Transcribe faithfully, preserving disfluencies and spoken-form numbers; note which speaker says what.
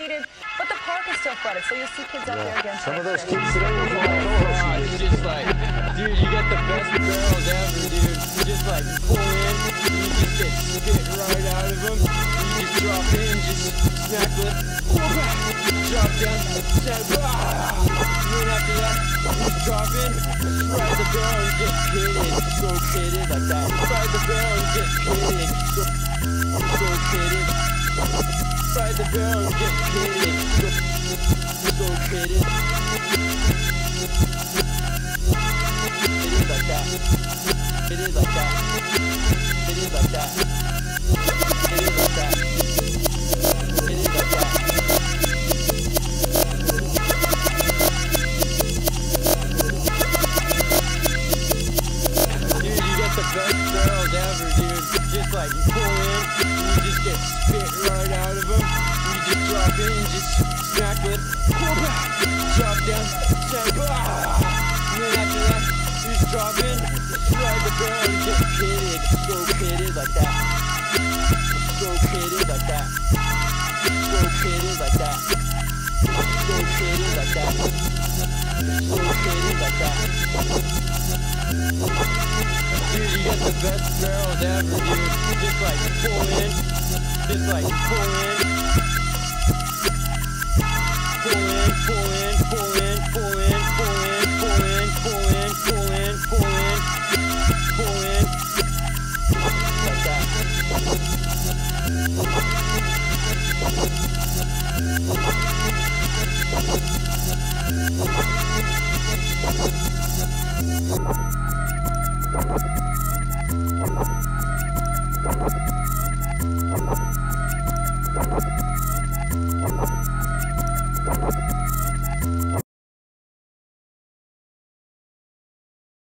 Speaker 1: treated, but the park is still flooded, so you'll see kids out
Speaker 2: Yeah.
Speaker 1: there again.
Speaker 2: Some of those
Speaker 1: today.
Speaker 2: kids today were going
Speaker 3: Oh, it's just like, dude, you got the best barrels ever, dude. You just like pull in, you just get spit right out of them. You just drop in, just smack lip, pull back, drop down, set, ah. And then after that, you drop in, ride the barrel and get pitted. So pitted like that. Ride the barrel and get pitted. So, so pitted. Ride the barrel and get pitted. So, so pitted. It is like that. It is like that. It is like that. It is like that. It is like that. Dude, you get the best barrels ever, dude. Just like you pull in, you just get spit right out of them. You just drop in, you just smack it, pull back, drop down, snap, ah. And then after that, you just drop in, ride the barrel and get pitted. So pitted like that. So pitted like that. So pitted like that. So pitted like that. So pitted like that. Dude, you got the best barrels ever, dude. Just like pull in, just like pull in. Pull in, pull in, pull in, pull in, pull in, pull in, pull in, pull in, pull in, pull in. Like that.
Speaker 2: Thank you.